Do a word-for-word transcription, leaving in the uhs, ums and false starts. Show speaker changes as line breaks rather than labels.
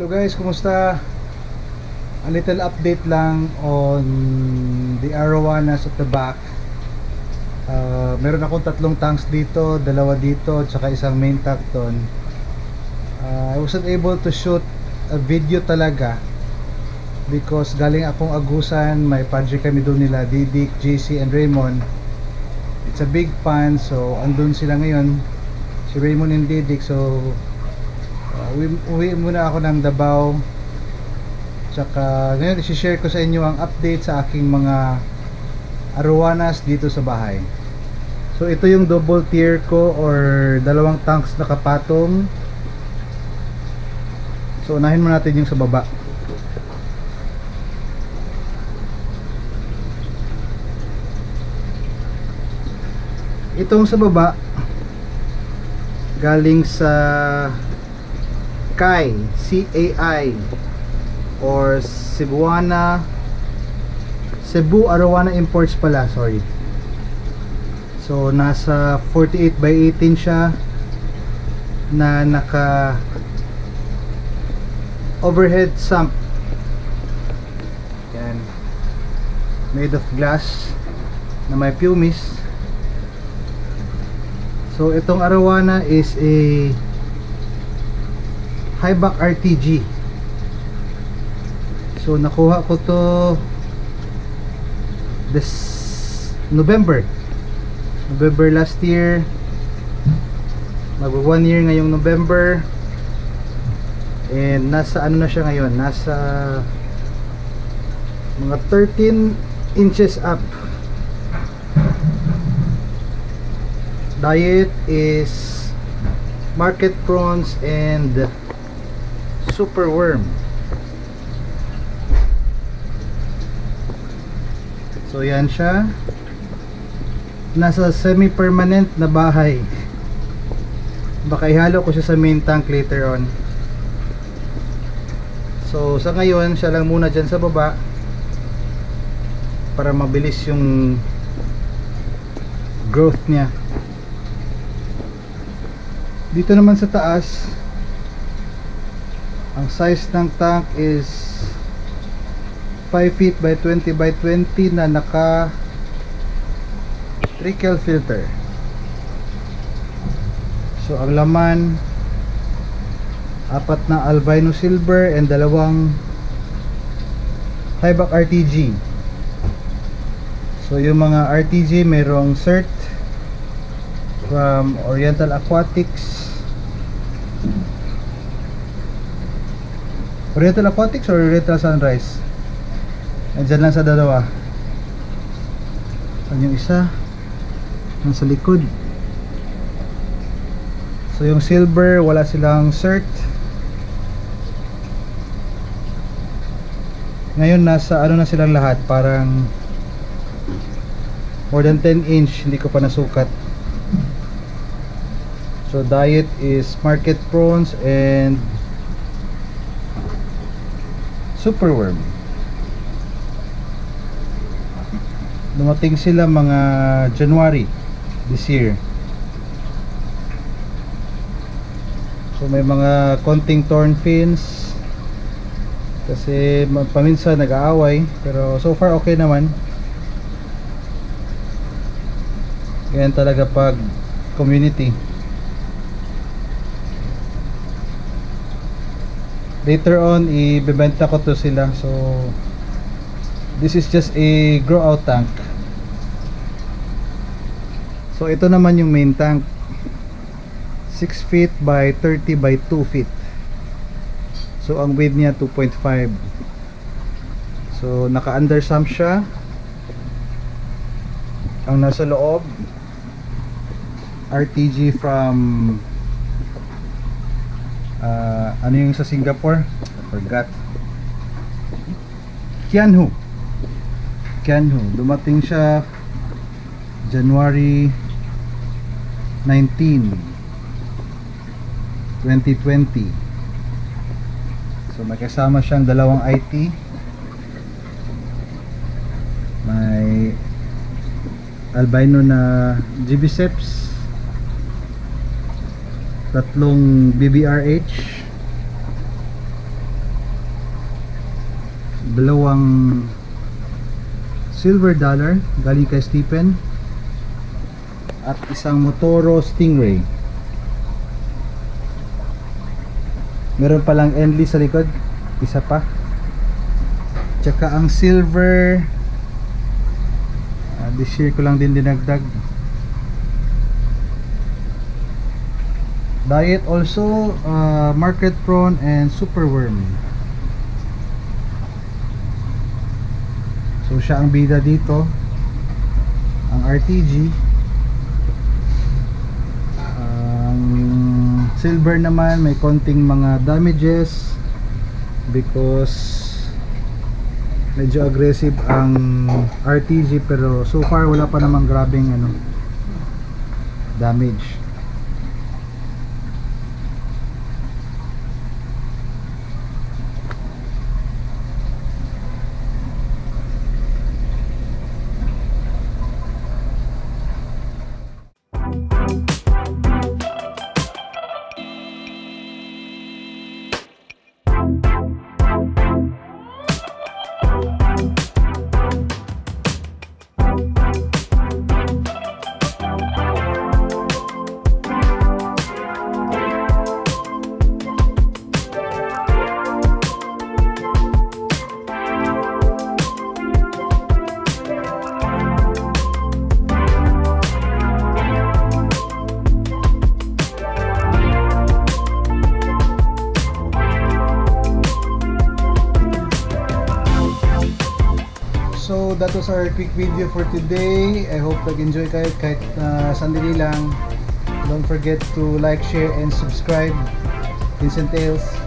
Hello guys, kumusta? A little update lang on the arowanas at the back. Uh, meron akong tatlong tanks dito, dalawa dito, tsaka isang main tank doon. Uh, I wasn't able to shoot a video talaga because galing akong Agusan, may project kami doon nila, Didik, J C, and Raymond. It's a big pan, so andun sila ngayon, si Raymond and Didik, so Uh, uwi, uwi muna ako ng Davao. Tsaka ngayon isi-share ko sa inyo ang update sa aking mga arowanas dito sa bahay. So ito yung double tier ko or dalawang tanks na kapatong. So unahin muna natin yung sa baba. Itong sa baba galing sa Kai, C A I or Cebuana Cebu Arowana Imports pala, sorry. So nasa forty-eight by eighteen siya na naka overhead sump. Yan, made of glass na may pumice. So itong Arowana is a Highback R T G. So nakuha ko to this November November last year. Mag one year ngayong November. And nasa ano na siya ngayon, nasa mga thirteen inches up. Diet is market prawns and super worm. So yan siya, nasa semi-permanent na bahay. Baka ihalo ko siya sa main tank later on. So sa ngayon siya lang muna dyan sa baba para mabilis yung growth niya. Dito naman sa taas, ang size ng tank is five feet by twenty by twenty na naka trickle filter. So ang laman, apat na albino silver and dalawang Highback R T G. So yung mga R T G mayroong cert from Oriental Aquatics. Oriental Aquatics or Oriental Sunrise? Andyan lang sa dalawa. Saan yung isa? Nasa likod. So yung silver, wala silang cert. Ngayon nasa ano na silang lahat, parang more than ten inch, hindi ko pa nasukat. So diet is market prawns and super worm. Dumating sila mga January this year. So may mga konting torn fins kasi paminsan nag-aaway, pero so far okay naman. Ganyan talaga pag community. Later on ibebenta ko to sila. So this is just a grow out tank. So ito naman yung main tank, six feet by thirty by two feet. So ang width niya two point five. So naka under sump siya. Ang nasa loob R T G from Uh, ano yung sa Singapore? I forgot. Kianhu. Kianhu. Dumating siya January nineteenth, twenty twenty. So may kasama siyang dalawang I T. May albino na Gibiceps, tatlong B B R H, dalawang silver dollar galing kay Stephen at isang Motoro Stingray. Meron palang Enly sa likod, isa pa. Tsaka ang silver, uh, this year ko lang din dinagdag. Diet also, uh, Market Prawn and Super Worm. So siya ang bida dito. Ang R T G, ang silver naman may konting mga damages because medyo aggressive ang R T G, pero so far wala pa namang grabeng ano damage. So that was our quick video for today. I hope nag-enjoy kayo kahit uh, sandali lang. Don't forget to like, share, and subscribe. Vincent Tales.